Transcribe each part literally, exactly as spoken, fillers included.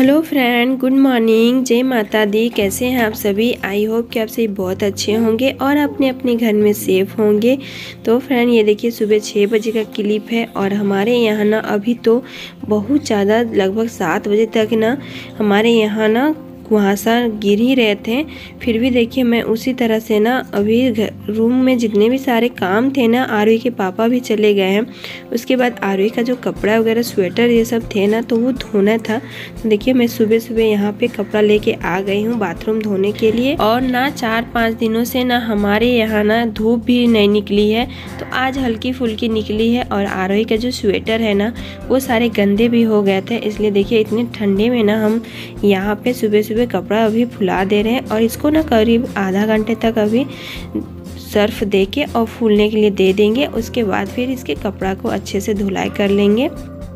Hello friend, good morning, जय माता दी। कैसे हैं आप सभी? आई होप कि आप सभी बहुत अच्छे होंगे और अपने अपने घर में सेफ होंगे। तो फ्रेंड, ये देखिए सुबह छः बजे का क्लिप है और हमारे यहाँ ना अभी तो बहुत ज़्यादा, लगभग सात बजे तक ना हमारे यहाँ ना कुहासा गिर ही रहे थे। फिर भी देखिए मैं उसी तरह से ना अभी रूम में जितने भी सारे काम थे ना, आरुई के पापा भी चले गए हैं। उसके बाद आरुई का जो कपड़ा वगैरह, स्वेटर ये सब थे ना, तो वो धोना था। तो देखिए मैं सुबह सुबह यहाँ पे कपड़ा लेके आ गई हूँ बाथरूम धोने के लिए। और ना चार पाँच दिनों से ना हमारे यहाँ ना धूप भी नहीं निकली है, तो आज हल्की फुल्की निकली है। और आरुई का जो स्वेटर है ना, वो सारे गंदे भी हो गए थे। इसलिए देखिए इतने ठंडे में ना हम यहाँ पे सुबह सुबह कपड़ा अभी फुला दे रहे हैं और इसको ना करीब आधा घंटे तक अभी सर्फ दे के और फूलने के लिए दे देंगे। उसके बाद फिर इसके कपड़ा को अच्छे से धुलाई कर लेंगे।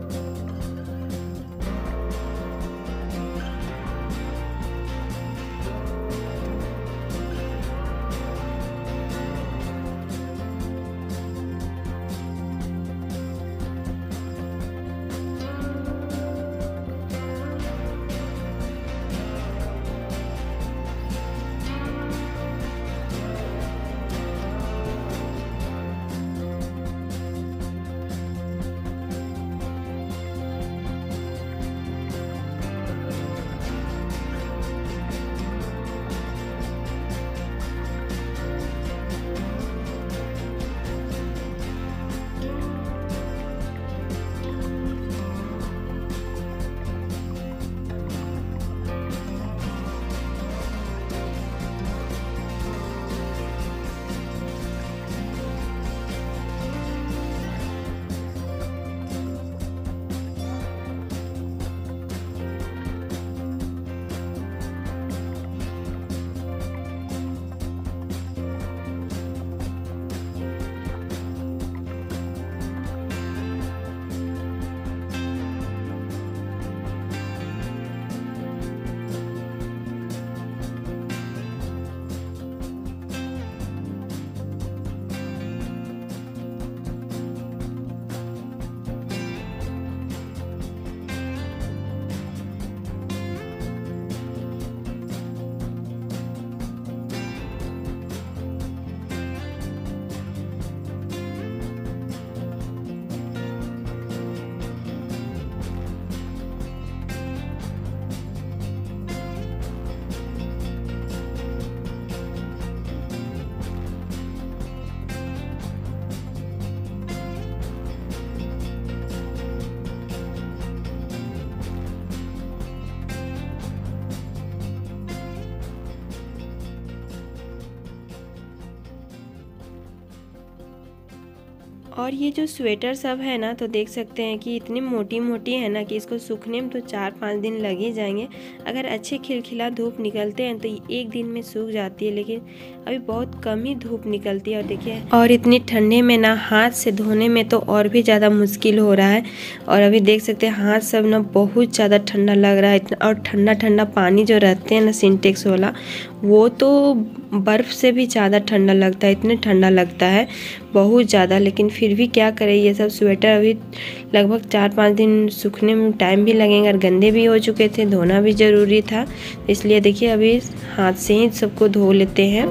और ये जो स्वेटर सब है ना, तो देख सकते हैं कि इतनी मोटी मोटी है ना कि इसको सूखने में तो चार पाँच दिन लग ही जाएंगे। अगर अच्छे खिलखिला धूप निकलते हैं तो एक दिन में सूख जाती है, लेकिन अभी बहुत कम ही धूप निकलती है। और देखिए, और इतनी ठंडे में ना हाथ से धोने में तो और भी ज़्यादा मुश्किल हो रहा है। और अभी देख सकते हैं हाथ सब ना बहुत ज़्यादा ठंडा लग रहा है। और ठंडा ठंडा पानी जो रहते हैं ना सिंटेक्स वाला, वो तो बर्फ़ से भी ज़्यादा ठंडा लगता है। इतने ठंडा लगता है बहुत ज़्यादा, लेकिन फिर भी क्या करें, ये सब स्वेटर अभी लगभग चार पाँच दिन सूखने में टाइम भी लगेगा और गंदे भी हो चुके थे, धोना भी ज़रूरी था। इसलिए देखिए अभी हाथ से ही सबको धो लेते हैं।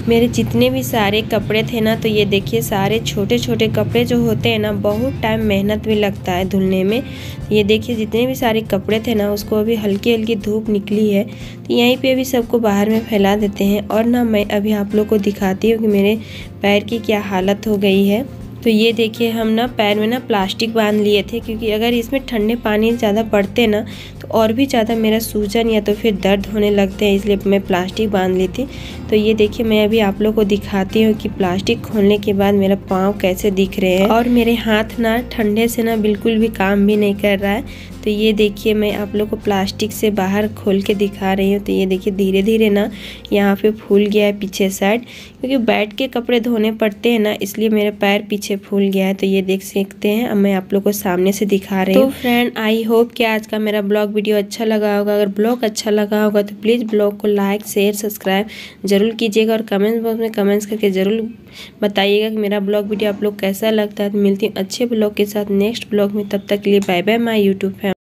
मेरे जितने भी सारे कपड़े थे ना, तो ये देखिए सारे छोटे छोटे कपड़े जो होते हैं ना, बहुत टाइम मेहनत भी लगता है धुलने में। ये देखिए जितने भी सारे कपड़े थे ना, उसको अभी हल्की हल्की धूप निकली है, तो यहीं पे अभी सबको बाहर में फैला देते हैं। और ना मैं अभी आप लोग को दिखाती हूँ कि मेरे पैर की क्या हालत हो गई है। तो ये देखिए हम ना पैर में ना प्लास्टिक बांध लिए थे, क्योंकि अगर इसमें ठंडे पानी ज़्यादा पड़ते ना तो और भी ज़्यादा मेरा सूजन या तो फिर दर्द होने लगते हैं, इसलिए मैं प्लास्टिक बांध ली थी। तो ये देखिए मैं अभी आप लोग को दिखाती हूँ कि प्लास्टिक खोलने के बाद मेरा पाँव कैसे दिख रहे हैं, और मेरे हाथ ना ठंडे से ना बिल्कुल भी काम भी नहीं कर रहा है। तो ये देखिए मैं आप लोग को प्लास्टिक से बाहर खोल के दिखा रही हूँ। तो ये देखिए धीरे धीरे ना यहाँ पे फूल गया है पीछे साइड, क्योंकि बैठ के कपड़े धोने पड़ते हैं ना, इसलिए मेरा पैर पीछे फूल गया है। तो ये देख सकते हैं, अब मैं आप लोग को सामने से दिखा रही हूँ। तो फ्रेंड आई होप कि आज का मेरा ब्लॉग वीडियो अच्छा लगा होगा। अगर ब्लॉग अच्छा लगा होगा तो प्लीज़ ब्लॉग को लाइक शेयर सब्सक्राइब जरूर कीजिएगा, और कमेंट्स बॉक्स में कमेंट्स करके ज़रूर बताइएगा कि मेरा ब्लॉग वीडियो आप लोग कैसा लगता है। तो मिलती हूँ अच्छे ब्लॉग के साथ नेक्स्ट ब्लॉग में, तब तक के लिए bye bye my YouTube family.